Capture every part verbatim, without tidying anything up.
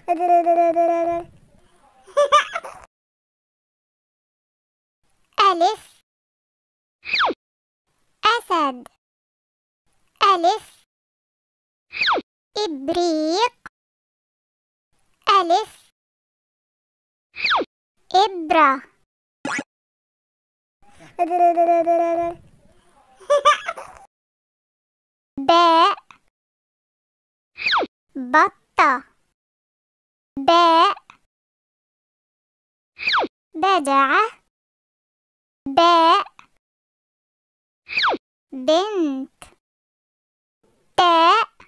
ألف أسد. ألف إبريق. ألف إبرة. باء بطة. باء بجعة. باء بنت. تاء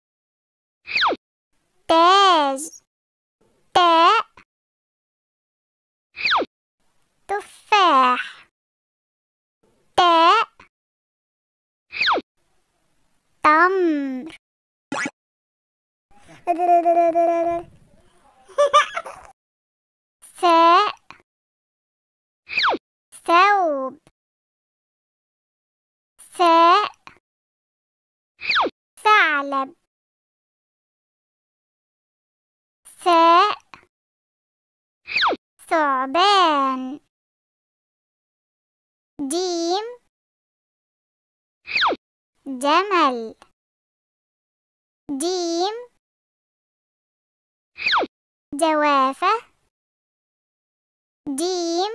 تاج. تاء تفاح. تاء تمر. ثاء ثوب. ثاء ثعلب. ثاء ثعبان. جيم جمل. جيم جوافة. جيم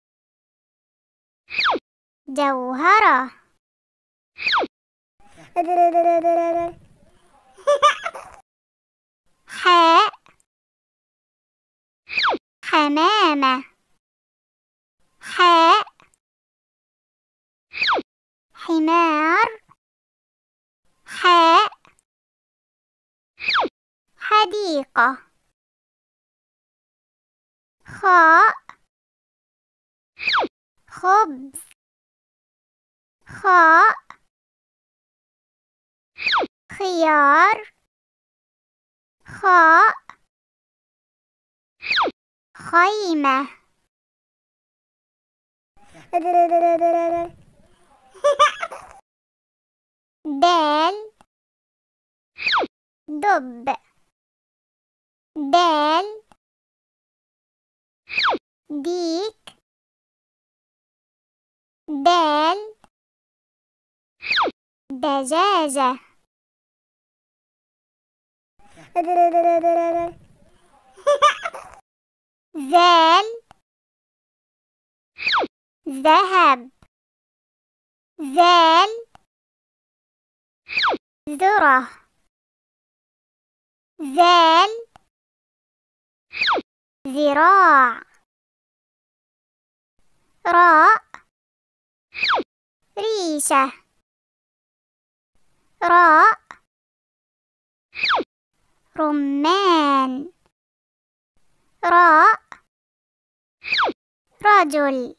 جوهرة. حاء حمامة. حاء حمار. حاء حديقة. خاء خبز. خاء خيار. خاء خيمة. دال دب. دال ديك. دال دجاجة. ذال ذهب. ذال ذرة. ذال ذراع. راء ريشة. راء رمان. راء رجل.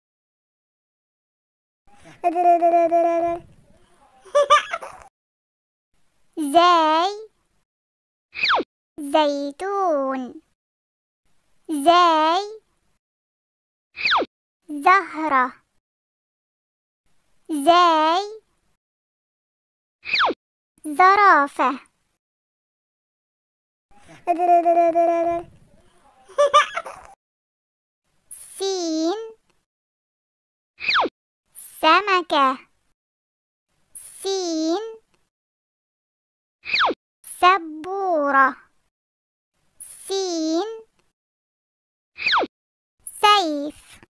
زاي زيتون. زاي زهرة. زاي زرافة. سين سمكة. سين سبورة. سين سيف.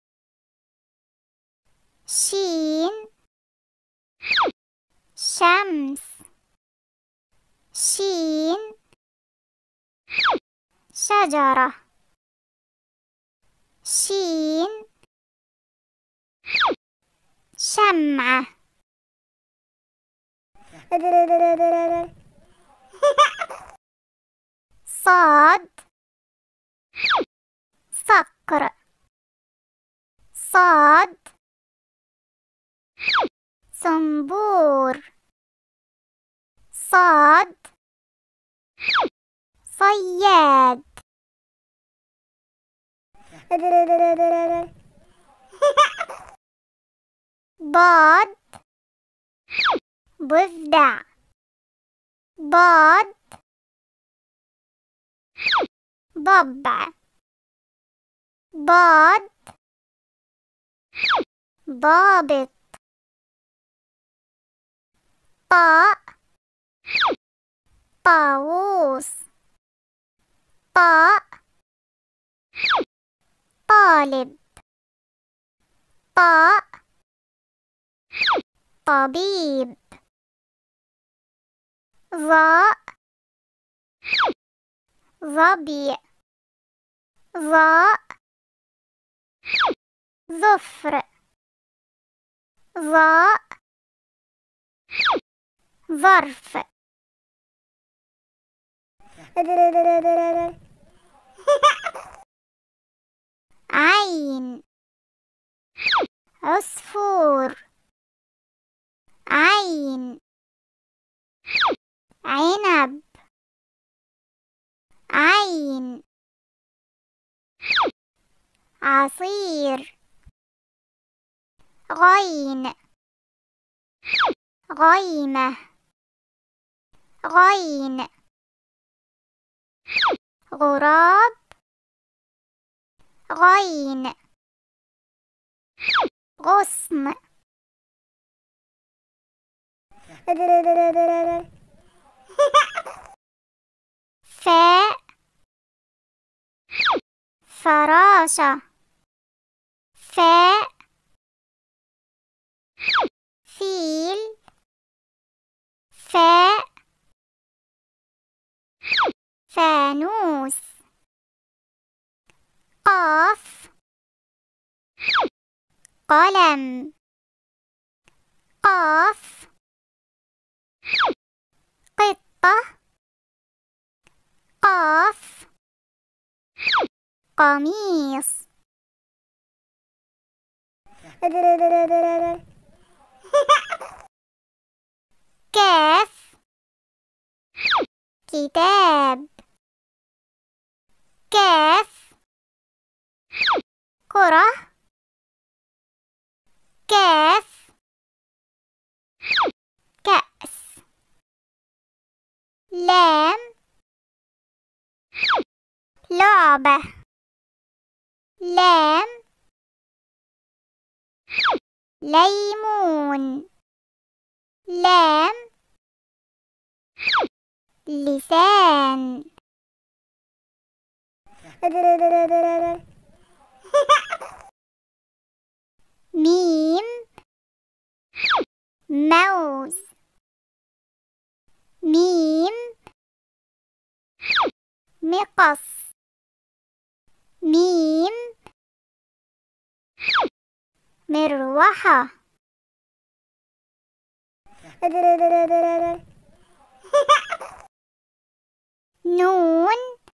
شين شمس. شين شجرة. شين شمعة. صاد صقر. صاد صنبور. صاد صياد. ضاد ضفدع. ضاد ضبع. ضاد. ضابط. طاء. طاووس. طاء. طالب. طاء. طبيب. ظاء. ظبي. ظاء. ظفر. ظاء. ظرف. عين. عصفور. عين. عنب. عين. عصير. غين. غيمة. غين. غراب. غين. غصن. فاء. فراشة. فاء. فيل. فاء. فانوس. قاف. قلم. قاف. قطة. قاف. قميص. كاف. كتاب. كاف. كرة. كاف. كأس. لام. لعبة. لام. ليمون. لام. لسان. ميم. موز. ميم. مقص. ميم. مروحة. نون.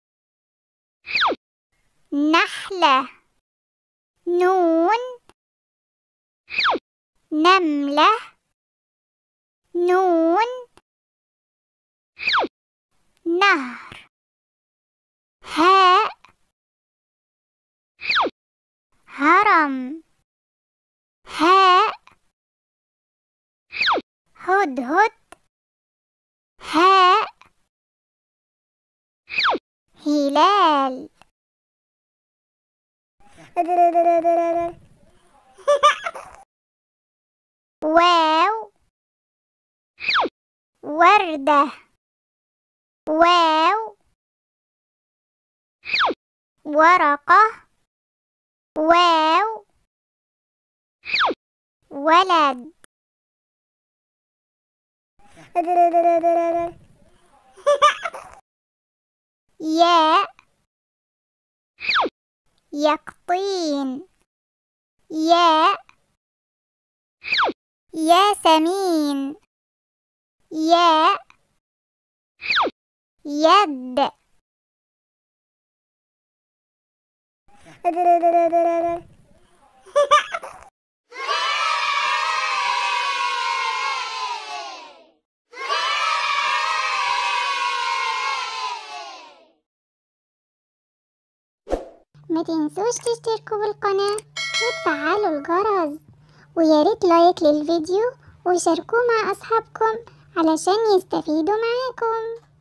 نحلة. نون. نملة. نون. نهر. هاء. هرم. هاء. هدهد. هاء. هلال. واو. وردة. واو. ورقة. واو. ولد. ياء. يقطين. ياء. ياسمين. ياء. يد. ما تنسوش تشتركوا بالقناة وتفعلوا الجرس، وياريت لايك للفيديو وشاركوه مع أصحابكم علشان يستفيدوا معاكم.